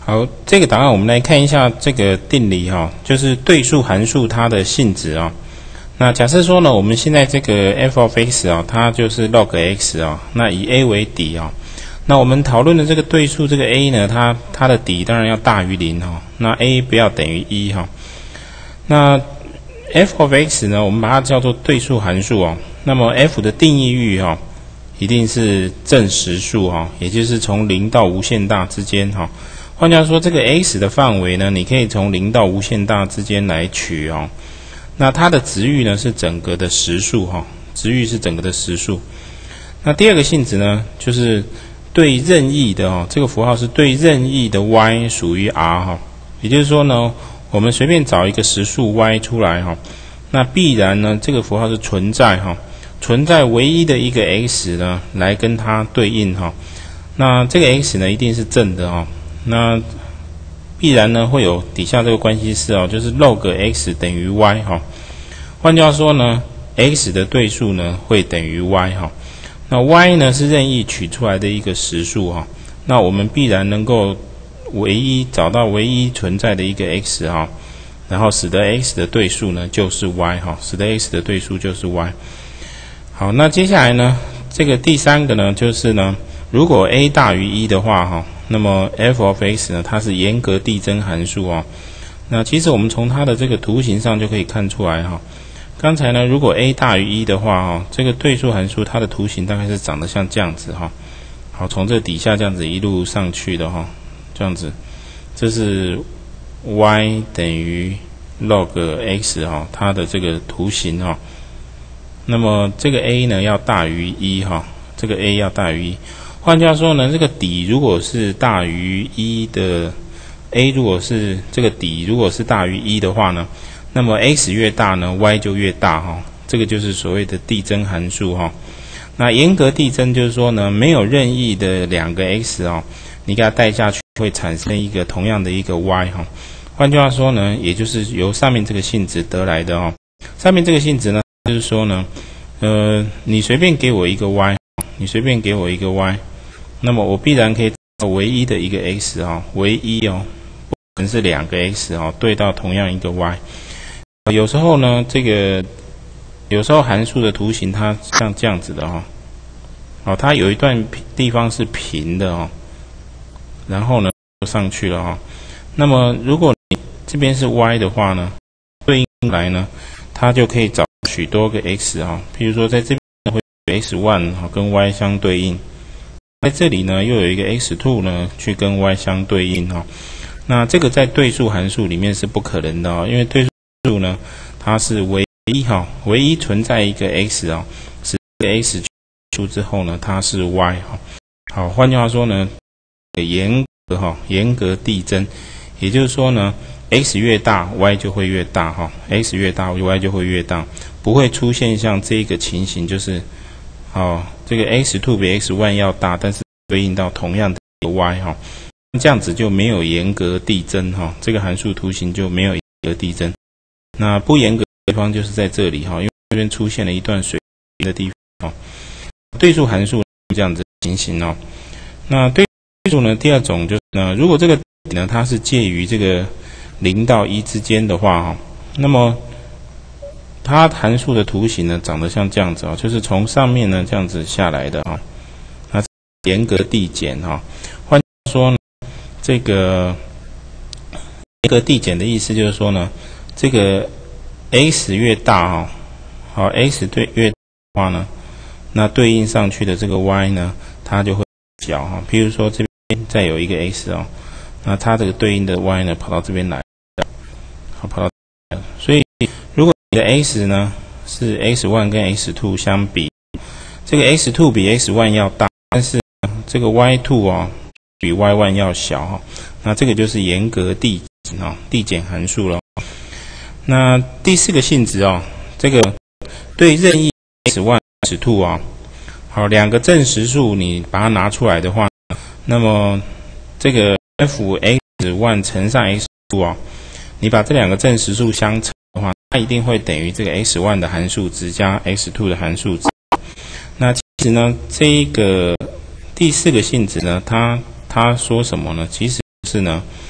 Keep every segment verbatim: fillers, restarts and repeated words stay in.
好，这个档案我们来看一下这个定理哈、哦，就是对数函数它的性质啊、哦。那假设说呢，我们现在这个 f of x 啊、哦，它就是 log x 啊、哦，那以 a 为底啊、哦。那我们讨论的这个对数这个 a 呢，它它的底当然要大于零哈、哦，那 a 不要等于一哈、哦。那 f of x 呢，我们把它叫做对数函数哦。那么 f 的定义域哈、哦，一定是正实数哈、哦，也就是从零到无限大之间哈、哦。换句话说，这个 x 的范围呢，你可以从零到无限大之间来取哦。那它的值域呢是整个的实数哈、哦，值域是整个的实数。那第二个性质呢，就是对任意的哦，这个符号是对任意的 y 属于 R 哈、哦，也就是说呢，我们随便找一个实数 y 出来哈、哦，那必然呢，这个符号是存在哈、哦，存在唯一的一个 x 呢来跟它对应哈、哦。那这个 x 呢一定是正的哈、哦。那必然呢会有底下这个关系式哦，就是 log x 等于 y 哈、哦。换句话说呢 ，x 的对数呢会等于 y 哈、哦。那 y 呢是任意取出来的一个实数哈、哦。那我们必然能够唯一找到唯一存在的一个 x 哈、哦，然后使得 x 的对数呢就是 y 哈、哦，使得 x 的对数就是 y。好，那接下来呢，这个第三个呢就是呢，如果 a 大于一的话哈、哦。那么 f of x 呢，它是严格递增函数哦。那其实我们从它的这个图形上就可以看出来哈、哦。刚才呢，如果 a 大于一的话哈、哦，这个对数函数它的图形大概是长得像这样子哈、哦。好，从这底下这样子一路上去的哈、哦，这样子，这是 y 等于 log x 哈、哦，它的这个图形哈、哦。那么这个 a 呢要大于一哈，这个 a 要大于一。换句话说呢，这个底如果是大于一的 a， 如果是这个底如果是大于一的话呢，那么 x 越大呢 ，y 就越大哈、哦。这个就是所谓的递增函数哈、哦。那严格递增就是说呢，没有任意的两个 x 哦，你给它带下去会产生一个同样的一个 y 哈、哦。换句话说呢，也就是由上面这个性质得来的哦。上面这个性质呢，就是说呢，呃，你随便给我一个 y， 你随便给我一个 y。那么我必然可以找唯一的一个 x 啊、哦，唯一哦，不可能是两个 x 啊、哦，对到同样一个 y。有时候呢，这个有时候函数的图形它像这样子的哈、哦，哦，它有一段地方是平的哦，然后呢就上去了哈、哦。那么如果你这边是 y 的话呢，对应来呢，它就可以找许多个 x 啊、哦，譬如说在这边会有 x 一 哈跟 y 相对应。在这里呢，又有一个 x 二 呢，去跟 y 相对应哈、哦。那这个在对数函数里面是不可能的哦，因为对数呢，它是唯一哈、哦，唯一存在一个 x 啊、哦，使这个 x 去除之后呢，它是 y 哈、哦。好，换句话说呢，严格哈、哦，严格递增，也就是说呢 ，x 越大 ，y 就会越大哈、哦、，x 越大 ，y 就会越大，不会出现像这个情形，就是。哦，这个 x 二 比 x 一 要大，但是对应到同样的 y 哈、哦，这样子就没有严格递增哈、哦，这个函数图形就没有严格递增。那不严格的地方就是在这里哈、哦，因为这边出现了一段水的地方哦。对数函数这样子情形哦。那对数呢，第二种就是呢，如果这个底呢它是介于这个零到一之间的话哈、哦，那么它函数的图形呢，长得像这样子啊、哦，就是从上面呢这样子下来的啊、哦，那严格递减哈、哦。换句话说呢，这个严格递减的意思就是说呢，这个 x 越大哈、哦，好 x 对越大的话呢，那对应上去的这个 y 呢，它就会小哈、哦。譬如说这边再有一个 x 哦，那它这个对应的 y 呢，跑到这边来，好跑到这边来，所以如果你的 x 呢是 x 一 跟 x 二 相比，这个 x 二 比 x 一 要大，但是这个 y 二 哦比 y 一 要小哈、哦，那这个就是严格递减哦，递减函数了。那第四个性质哦，这个对任意 x 一 x 二 啊，好，两个正实数你把它拿出来的话，那么这个 f x 一 乘上 x 二 啊，你把这两个正实数相乘的话，它一定会等于这个 x 一 的函数值加 x 二 的函数值。那其实呢，这一个第四个性质呢，它它说什么呢？其实是呢，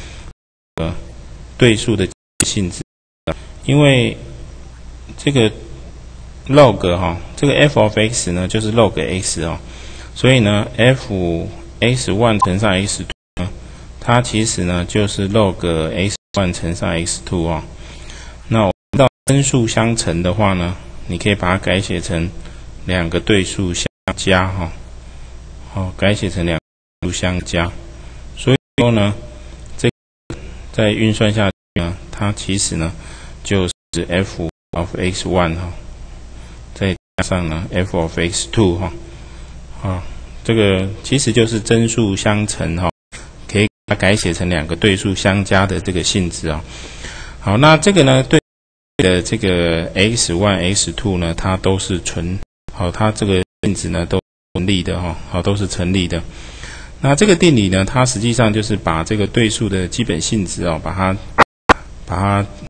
呃对数的性质，因为这个 log 哈、哦，这个 f of x 呢就是 log x 哦，所以呢 f x 一 乘上 x 二 呢，它其实呢就是 log x 一 乘上 x 二 哦。那我们知道根数相乘的话呢，你可以把它改写成两个对数相加哈，好、哦，改写成两个对数相加，所以说呢，这个再运算下去呢，它其实呢就是 f of x 一 哈，再加上呢 f of x 二 哈，啊，这个其实就是真数相乘哈，可以把它改写成两个对数相加的这个性质啊。好，那这个呢对的这个 x 一 x 二 呢，它都是纯好，它这个性质呢都成立的哈，好，都是成立的。那这个定理呢，它实际上就是把这个对数的基本性质哦，把它把它